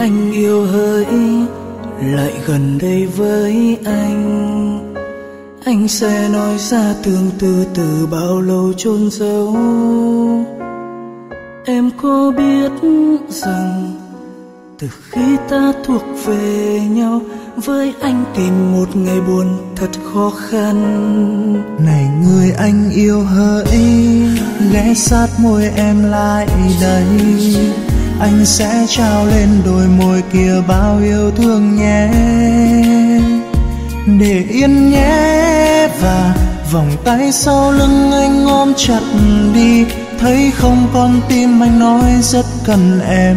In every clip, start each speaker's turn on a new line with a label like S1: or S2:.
S1: anh yêu hỡi lại gần đây với anh sẽ nói ra tương tư từ bao lâu chôn giấu. Em có biết rằng từ khi ta thuộc về nhau, với anh tìm một ngày buồn thật khó khăn.
S2: Này người anh yêu hỡi, ghé sát môi em lại đây, anh sẽ trao lên đôi môi kia bao yêu thương nhé. Để yên nhé, và vòng tay sau lưng anh ôm chặt đi, thấy không con tim anh nói rất cần em.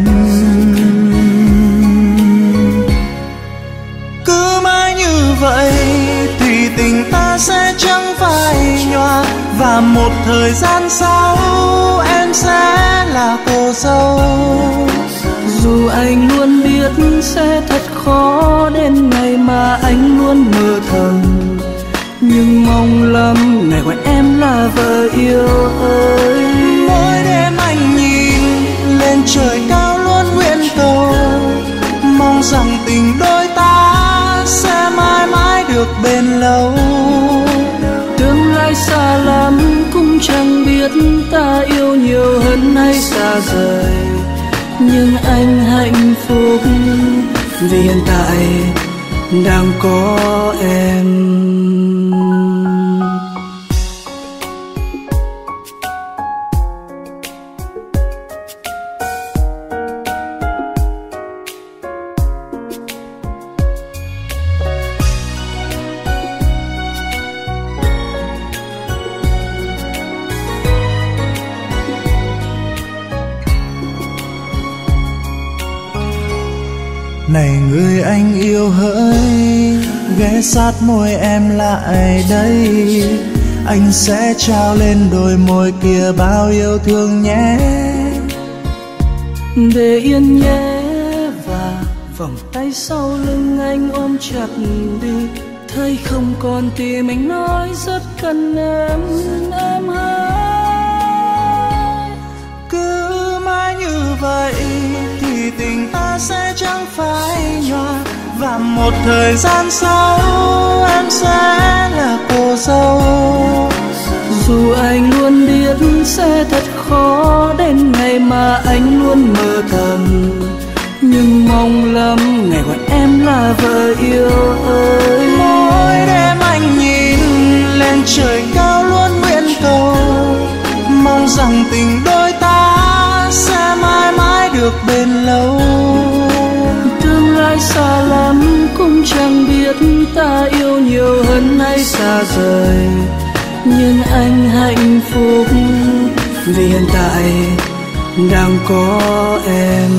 S2: Cứ mãi như vậy thì tình ta sẽ chẳng phai nhòa, và một thời gian sau em sẽ là cô dâu.
S1: Dù anh luôn biết sẽ thật khó đến ngày mà anh luôn mơ thầm, nhưng mong lắm ngày gọi em là vợ yêu ơi.
S2: Mỗi đêm anh nhìn lên trời cao luôn nguyện cầu, mong rằng tình đôi ta sẽ mãi mãi được bền lâu.
S1: Tương lai xa lắm cũng chẳng biết ta yêu nhiều hơn hay xa rời, nhưng anh hạnh phúc vì hiện tại đang có em.
S2: Này người anh yêu hỡi, ghé sát môi em lại đây, anh sẽ trao lên đôi môi kia bao yêu thương nhé.
S1: Để yên nhé, và vòng tay sau lưng anh ôm chặt đi, thấy không còn tim anh nói rất cần em hỡi.
S2: Cứ mãi như vậy thì tình ta sẽ chẳng phai nhòa, và một thời gian sau em sẽ là cô dâu.
S1: Dù anh luôn biết sẽ thật khó đến ngày mà anh luôn mơ thầm, nhưng mong lắm ngày gọi em là vợ yêu ơi.
S2: Mỗi đêm anh nhìn lên trời cao luôn nguyện cầu, mong rằng tình đôi ta sẽ mãi mãi được bền lâu.
S1: Tương lai xa lắm cũng chẳng biết ta yêu nhiều hơn hay xa rời, nhưng anh hạnh phúc vì hiện tại đang có em.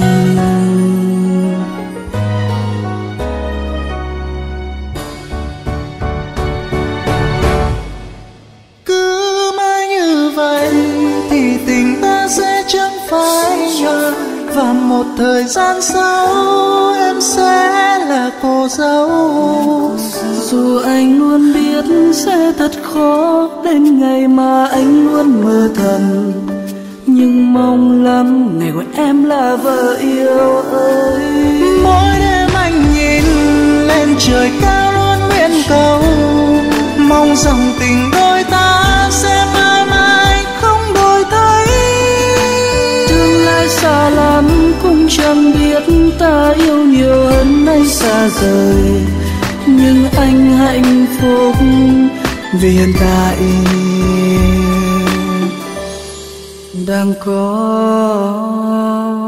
S2: Cứ mãi như vậy thì tình ta sẽ chẳng phai nhòa, và một thời gian sau em sẽ là cô dâu.
S1: Dù anh luôn biết sẽ thật khó đến ngày mà anh luôn mơ thầm, nhưng mong lắm ngày gọi em là vợ yêu ơi.
S2: Mỗi đêm anh nhìn lên trời cao luôn nguyện cầu, mong rằng tình đôi ta sẽ mãi mãi không đổi thay.
S1: Tương lai xa lắm cũng chẳng biết ta yêu nhiều hơn hay xa rời, nhưng anh hạnh phúc vì hiện tại đang có